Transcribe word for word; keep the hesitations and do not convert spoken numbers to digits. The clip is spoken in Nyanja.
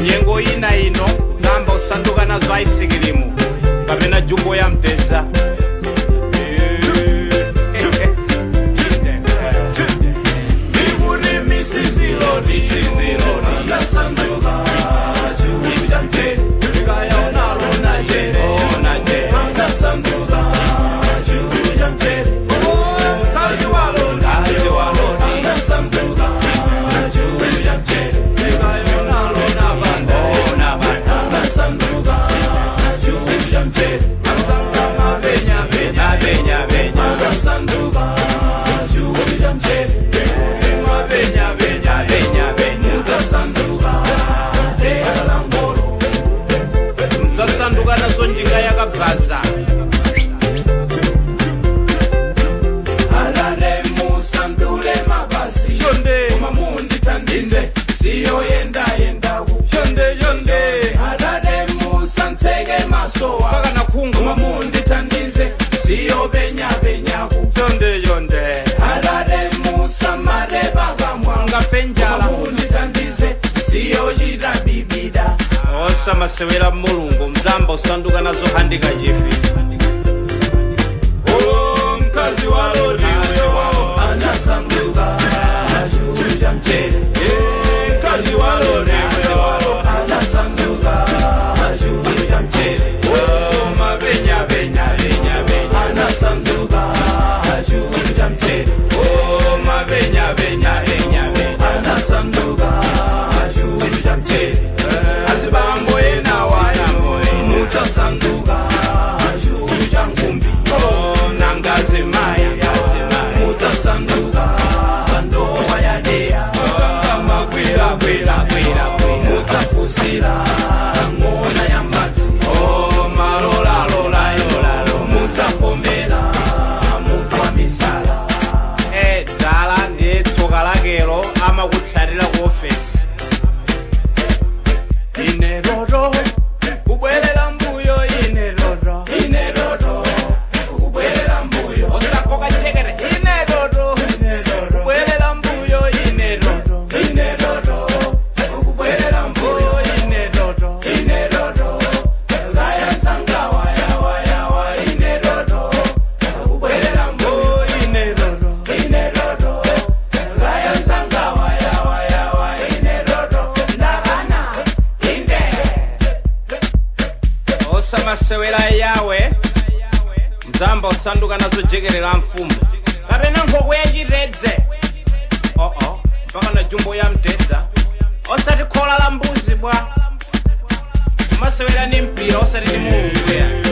nyengo ina ino namba usanduka nazo aisikilimu kapena jumbo ya mteza sanduka nazo njinga yakabvaza alale musandule mabasi shonde mamundi tandize siyo yenda yenda shonde shonde alale musantsege masowa paka nakungu mamundi tandize siyo benya benya shonde shonde alale musamare bagamwa ngafenjala mamundi tandize siyo jira bibida osa masewera mulungu mzamba usanduka nazo handika jifi oh mkazi wa lodi uyo anasanduka ajuja mchele eh mkazi wa lodi uyo anasanduka ajuja mchele oh mabenya benya benya benya anasanduka ajuja mchele oh mabenya benya benya benya anasanduka ajuja mchele azibambo yena waya muta sanduka ajuja mkumbi oh nangaze maya muta sanduka ndoa ya dea kama kwila kwila kwila muta fusila ngona ya mati oh malola lola yola muta komela muta misala eh dala ndi tsoka lakelo ama kutsarira ku office ineroro kubwelela mbuyo ineroro ineroro kubwelela mbuyo osakoka chekere ineroro kubwelela mbuyo ineroro ineroro kubwelela mbuyo ineroro ineroro gaya sanga waya waya wa ineroro kubwelela mbuyo ineroro ineroro gaya sanga waya waya wa ineroro ndabana osa masewera yawe mzamba usanduka nazo jegerera mfumu kapena nkokwe yachiredze oh oh mpaka na jumbo ya mteza osati khola la mbuzi bwa masewera ni mpira osati ni mulungu ya